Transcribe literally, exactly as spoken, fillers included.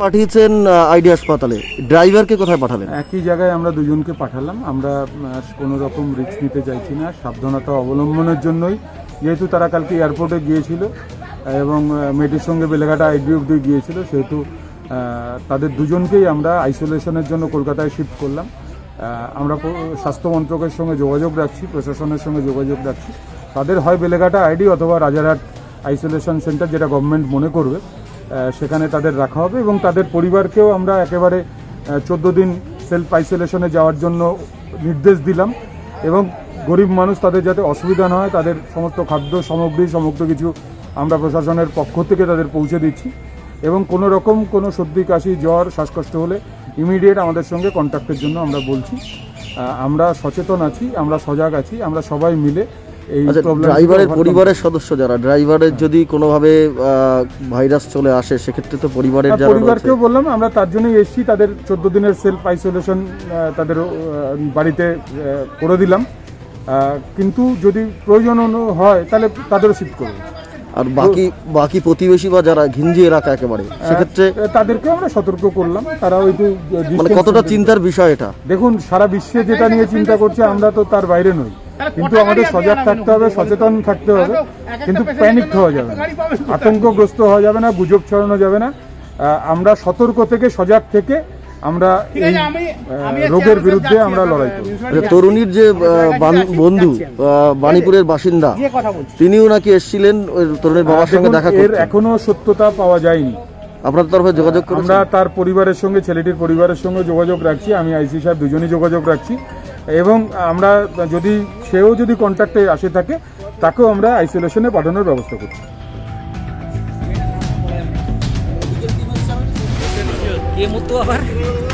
পাঠিয়েছেন আইডি হাসপাতালে, ড্রাইভারকে কোথায় পাঠালেন? একই জায়গায় আমরা দুজনকে পাঠালাম। আমরা কোনো রকম রিস্ক নিতে চাইছি না, সাবধানতা অবলম্বনের জন্যই, যেহেতু তারা কালকে এয়ারপোর্টে গিয়েছিল এবং মেয়েটির সঙ্গে বেলেঘাটা আইডি অব্দি গিয়েছিল, সেহেতু তাদের দুজনকেই আমরা আইসোলেশনের জন্য কলকাতায় শিফট করলাম। আমরা স্বাস্থ্য মন্ত্রকের সঙ্গে যোগাযোগ রাখছি, প্রশাসনের সঙ্গে যোগাযোগ রাখছি। তাদের হয় বেলেঘাটা আইডি অথবা রাজারহাট আইসোলেশন সেন্টার, যেটা গভর্নমেন্ট মনে করবে, সেখানে তাদের রাখা হবে। এবং তাদের পরিবারকেও আমরা একেবারে চোদ্দো দিন সেলফ আইসোলেশনে যাওয়ার জন্য নির্দেশ দিলাম। এবং গরিব মানুষ, তাদের যাতে অসুবিধা না হয়, তাদের সমস্ত খাদ্য সামগ্রী সমস্ত কিছু আমরা প্রশাসনের পক্ষ থেকে তাদের পৌঁছে দিচ্ছি। এবং কোনো রকম কোনো সর্দি কাশি জ্বর শ্বাসকষ্ট হলে ইমিডিয়েট আমাদের সঙ্গে কন্ট্যাক্টের জন্য আমরা বলছি। আমরা সচেতন আছি, আমরা সজাগ আছি, আমরা সবাই মিলে এই ড্রাইভারের পরিবারের সদস্য যারা, ড্রাইভারের যদি কোনোভাবে ভাইরাস চলে আসে সেক্ষেত্রে তো পরিবারের যারা, পরিবারকেও বললাম আমরা তার জন্যই এসেছি। তাদের চোদ্দ দিনের সেলফ আইসোলেশন তাদের বাড়িতে করে দিলাম, কিন্তু যদি প্রয়োজন হয় তাহলে তাদেরও শিফট করবো। আর বাকি বাকি প্রতিবেশী বা যারা ঘিঞ্জি এলাকা একেবারে, সেক্ষেত্রে তাদেরকে আমরা সতর্ক করলাম। তারা হয়তো মানে কতটা চিন্তার বিষয় এটা? দেখুন, সারা বিশ্বে যেটা নিয়ে চিন্তা করছে, আমরা তো তার বাইরে নই, কিন্তু আমাদের সজাগ থাকতে হবে, সচেতন থাকতে হবে, কিন্তু প্যানিক হওয়া যাবে না, আতঙ্কগ্রস্ত হওয়া যাবে না, গুজব ছড়ানো যাবে না। আমরা সতর্ক থেকে, সজাগ থেকে আমরা এই রোগের বিরুদ্ধে আমরা লড়াই করি। তরুণীর যে বন্ধু বাণীপুরের বাসিন্দা, তিনিও নাকি এসেছিলেন ওই তরুণীর বাবার সঙ্গে দেখা করতে। এর এখনো সত্যতা পাওয়া যায়নি। আপনার তরফে যোগাযোগ করুন। আমরা তার পরিবারের সঙ্গে, ছেলেটির পরিবারের সঙ্গে যোগাযোগ রাখছি, আমি আইসি সাহেব দুজনই যোগাযোগ রাখছি। এবং আমরা যদি সেও যদি কন্ট্যাক্টে আসে থাকে, তাকেও আমরা আইসোলেশনে পাঠানোর ব্যবস্থা করছি। কে মতো আবার